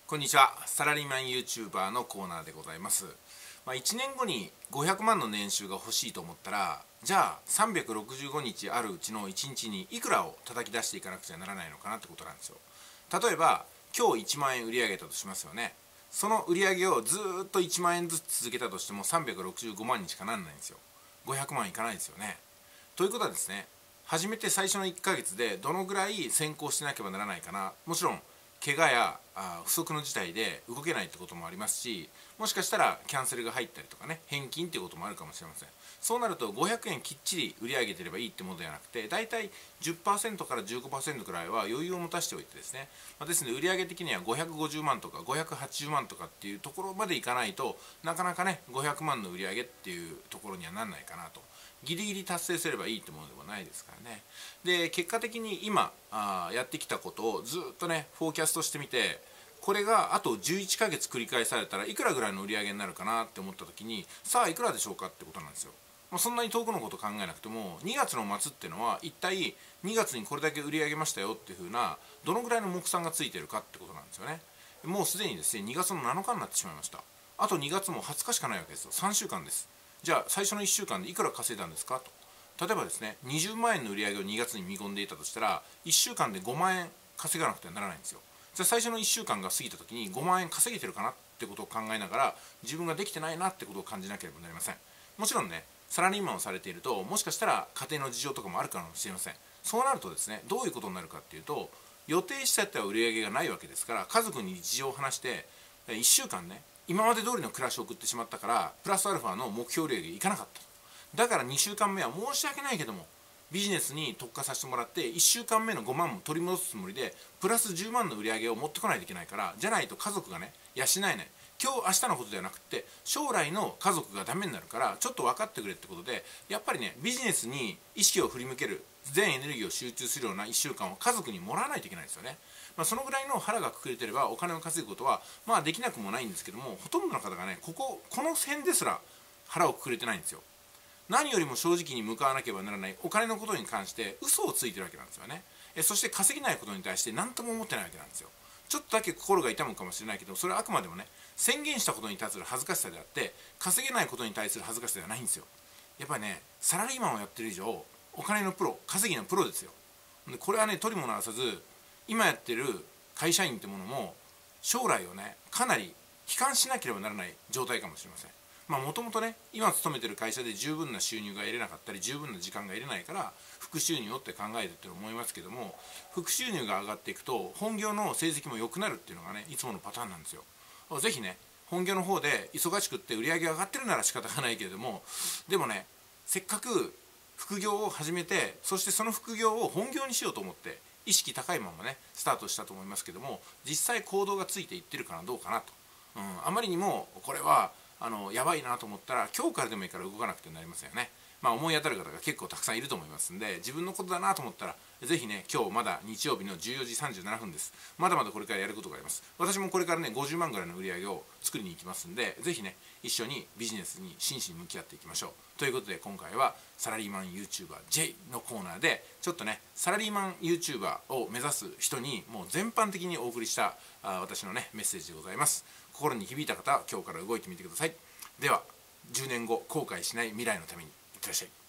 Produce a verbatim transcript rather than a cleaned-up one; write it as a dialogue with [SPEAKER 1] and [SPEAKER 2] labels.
[SPEAKER 1] こんにちは。サラリーマン YouTuber のコーナーでございます。まあ、いちねんごにごひゃくまんの年収が欲しいと思ったら、じゃあさんびゃくろくじゅうごにちあるうちのいちにちにいくらを叩き出していかなくちゃならないのかなってことなんですよ。例えば今日いちまんえん売り上げたとしますよね。その売り上げをずーっといちまんえんずつ続けたとしてもさんびゃくろくじゅうごまんにしかなんないんですよ。ごひゃくまんいかないですよね。ということはですね、初めて最初のいっかげつでどのぐらい先行しなければならないかな。もちろん怪我やあ不測の事態で動けないってこともありますし、もしかしたらキャンセルが入ったりとかね、返金っていうこともあるかもしれません。そうなるとごひゃくえんきっちり売り上げてればいいってものではなくて、だいたい じゅっパーセント から じゅうごパーセント くらいは余裕を持たせておいてですね、まあ、ですので売上的にはごひゃくごじゅうまんとかごひゃくはちじゅうまんとかっていうところまでいかないとなかなかねごひゃくまんの売り上げっていうところにはなんないかなと。ギリギリ達成すればいいってものでもないですからね。で結果的に今あやってきたことをずっとねフォーキャストしてみて、これがあとじゅういっかげつ繰り返されたらいくらぐらいの売り上げになるかなって思った時に、さあいくらでしょうかってことなんですよ。まあ、そんなに遠くのこと考えなくてもにがつの末っていうのは一体にがつにこれだけ売り上げましたよっていう風などのぐらいの目算がついてるかってことなんですよね。もうすでにですねにがつのなのかになってしまいました。あとにがつもはつかしかないわけですよ。さんしゅうかんです。じゃあ最初のいっしゅうかんでいくら稼いだんですかと。例えばですねにじゅうまんえんの売り上げをにがつに見込んでいたとしたらいっしゅうかんでごまんえん稼がなくてはならないんですよ。じゃあ最初のいっしゅうかんが過ぎた時にごまんえん稼げてるかなってことを考えながら自分ができてないなってことを感じなければなりません。もちろんねサラリーマンをされているともしかしたら家庭の事情とかもあるかもしれません。そうなるとですねどういうことになるかっていうと、予定してた売り上げがないわけですから家族に事情を話していっしゅうかんね今まで通りの暮らしを送ってしまったからプラスアルファの目標売り上げいかなかった。だからにしゅうかんめは申し訳ないけどもビジネスに特化させてもらっていっしゅうかんめのごまんも取り戻すつもりでプラスじゅうまんの売り上げを持ってこないといけないから、じゃないと家族がね養えない。今日明日のことではなくって将来の家族がダメになるからちょっと分かってくれってことで、やっぱりねビジネスに意識を振り向ける全エネルギーを集中するようないっしゅうかんを家族にもらわないといけないですよね。まあ、そのぐらいの腹がくくれてればお金を稼ぐことはまあできなくもないんですけども、ほとんどの方がねこここの辺ですら腹をくくれてないんですよ。何よりも正直に向かわなければならないお金のことに関して嘘をついてるわけなんですよね。えそして稼げないことに対して何とも思ってないわけなんですよ。ちょっとだけ心が痛むかもしれないけど、それはあくまでもね宣言したことに対する恥ずかしさであって稼げないことに対する恥ずかしさではないんですよ。やっぱりねサラリーマンをやってる以上お金のプロ稼ぎのプロですよ。でこれはね取りもなさず今やってる会社員ってものも将来をねかなり悲観しなければならない状態かもしれません。まあもともとね今勤めてる会社で十分な収入が得れなかったり十分な時間が得れないから副収入をって考えるって思いますけども、副収入が上がっていくと本業の成績も良くなるっていうのがねいつものパターンなんですよ。ぜひね本業の方で忙しくって売り上げが上がってるなら仕方がないけれども、でもねせっかく副業を始めてそしてその副業を本業にしようと思って意識高いままねスタートしたと思いますけども、実際行動がついていってるかなどうかなと、うん、あまりにもこれはあのやばいなと思ったら今日からでもいいから動かなくてなりませんよね。まあ思い当たる方が結構たくさんいると思いますんで、自分のことだなと思ったらぜひね今日まだ日曜日のじゅうよじさんじゅうななふんです。まだまだこれからやることがあります。私もこれからねごじゅうまんぐらいの売り上げを作りに行きますんで、ぜひね一緒にビジネスに真摯に向き合っていきましょう。ということで今回はサラリーマン YouTuberJ のコーナーでちょっとねサラリーマン YouTuber を目指す人にもう全般的にお送りしたあ私のねメッセージでございます。心に響いた方は今日から動いてみてください。ではじゅうねんご後悔しない未来のためにいってらっしゃい。